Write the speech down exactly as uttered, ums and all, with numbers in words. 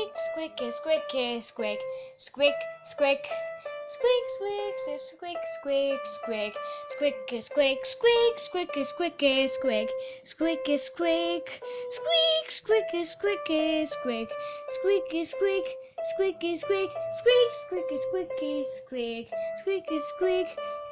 squeak, squeaky, squeaky, squeak, squeak, squeak, squeak, squeak, squeak, squeak, squeak, squeaky, squeak, squeak, squeaky, squeaky, squeak, squeaky, squeak, squeak, squeaky, squeaky, squeak, squeaky, squeak, squeaky, squeak, squeak, squeaky, squeaky, squeak, squeaky, squeak.